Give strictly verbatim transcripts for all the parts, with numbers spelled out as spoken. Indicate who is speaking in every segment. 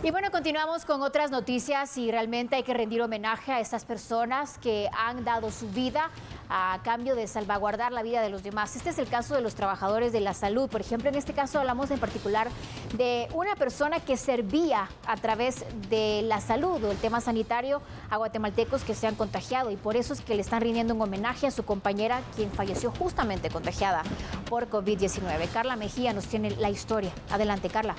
Speaker 1: Y bueno, continuamos con otras noticias y realmente hay que rendir homenaje a estas personas que han dado su vida a cambio de salvaguardar la vida de los demás. Este es el caso de los trabajadores de la salud. Por ejemplo, en este caso hablamos en particular de una persona que servía a través de la salud o el tema sanitario a guatemaltecos que se han contagiado, y por eso es que le están rindiendo un homenaje a su compañera, quien falleció justamente contagiada por COVID diecinueve. Carla Mejía nos tiene la historia. Adelante, Carla.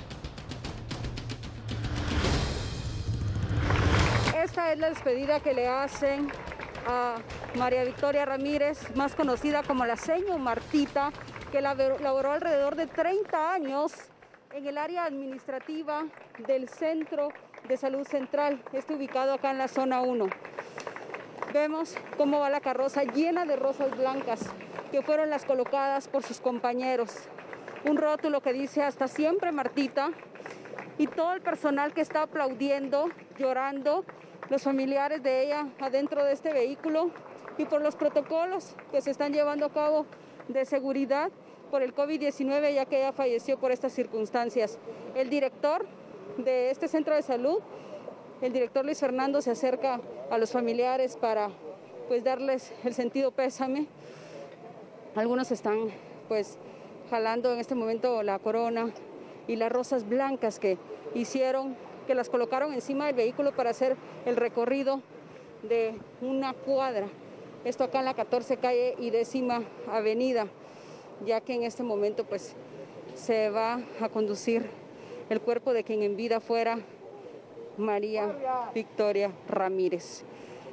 Speaker 2: Esta es la despedida que le hacen a María Victoria Ramírez, más conocida como la Seño Martita, que laboró alrededor de treinta años en el área administrativa del Centro de Salud Central, este ubicado acá en la zona uno. Vemos cómo va la carroza llena de rosas blancas, que fueron las colocadas por sus compañeros. Un rótulo que dice "Hasta siempre, Martita", y todo el personal que está aplaudiendo, llorando, los familiares de ella adentro de este vehículo, y por los protocolos que se están llevando a cabo de seguridad por el COVID diecinueve, ya que ella falleció por estas circunstancias. El director de este centro de salud, el director Luis Fernando, se acerca a los familiares para pues darles el sentido pésame. Algunos están pues jalando en este momento la corona y las rosas blancas que hicieron, que las colocaron encima del vehículo para hacer el recorrido de una cuadra. Esto acá en la catorce calle y décima avenida, ya que en este momento pues se va a conducir el cuerpo de quien en vida fuera María Victoria Ramírez.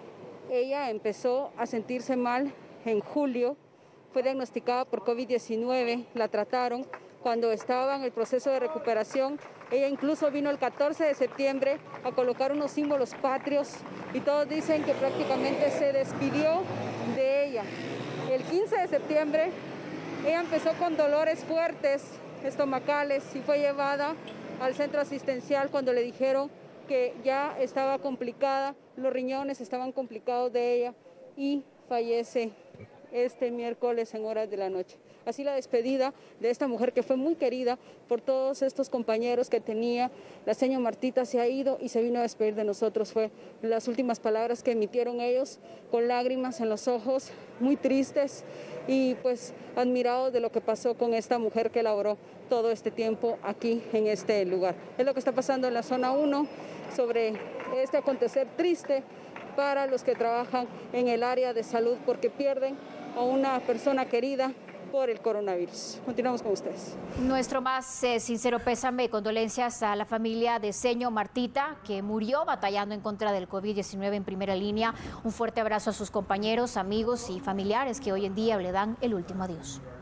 Speaker 2: Ella empezó a sentirse mal en julio, fue diagnosticada por COVID diecinueve, la trataron. Cuando estaba en el proceso de recuperación, ella incluso vino el catorce de septiembre a colocar unos símbolos patrios, y todos dicen que prácticamente se despidió de ella. El quince de septiembre ella empezó con dolores fuertes estomacales y fue llevada al centro asistencial cuando le dijeron que ya estaba complicada, los riñones estaban complicados de ella, y fallece este miércoles en horas de la noche. Así la despedida de esta mujer que fue muy querida por todos estos compañeros que tenía. La señora Martita se ha ido y se vino a despedir de nosotros. Fue las últimas palabras que emitieron ellos, con lágrimas en los ojos, muy tristes y pues admirados de lo que pasó con esta mujer que laboró todo este tiempo aquí en este lugar. Es lo que está pasando en la zona uno sobre este acontecer triste para los que trabajan en el área de salud, porque pierden a una persona querida por el coronavirus. Continuamos con ustedes.
Speaker 1: Nuestro más eh, sincero pésame y condolencias a la familia de Seño Martita, que murió batallando en contra del COVID diecinueve en primera línea. Un fuerte abrazo a sus compañeros, amigos y familiares que hoy en día le dan el último adiós.